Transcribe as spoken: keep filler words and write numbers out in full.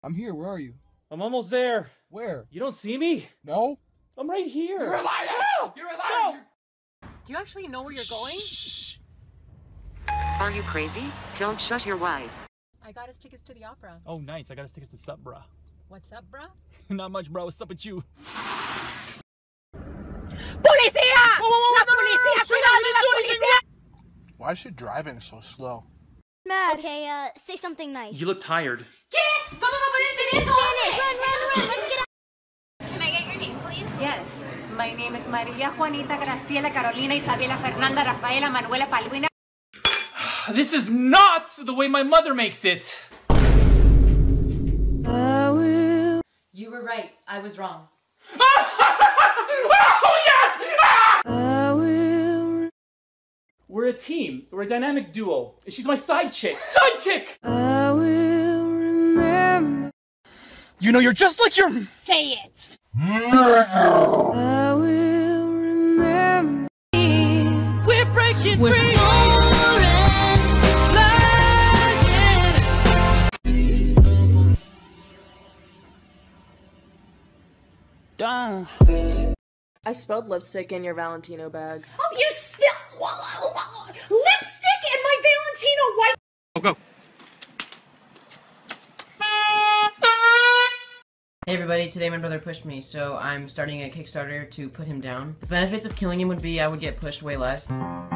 I'm here. Where are you? I'm almost there. Where? You don't see me? No. I'm right here. You're a liar! No! You're a liar! No! Do you actually know where you're going? Shh. Are you crazy? Don't shush your wife. I got us tickets to the opera. Oh, nice. I got us tickets to sup, bruh. What's up, bruh? Not much, bro. What's up with you? Policía! Whoa, whoa, whoa, La no, no, no, policía! no, no, Cuidado, no, la no, no, no, policía! Why is she driving so slow? Mad. Okay, uh, say something nice. You look tired. ¿Qué? ¿Cómo va a poder eso? Spanish! Run, run, run! Let's get out! Can I get your name, please? Yes. My name is Maria Juanita Graciela Carolina Isabela Fernanda Rafaela Manuela Paluina. This is not the way my mother makes it. You were right. I was wrong. Oh, yes! Ah! We're a team. We're a dynamic duo. She's my side chick. Side chick! I will remember. You know, you're just like your... Say it! I will remember. We're breaking We're free! Done. I spilled lipstick in your Valentino bag. Oh, you spilled lipstick in my Valentino white. Oh, go. Hey everybody, today my brother pushed me, so I'm starting a Kickstarter to put him down. The benefits of killing him would be I would get pushed way less.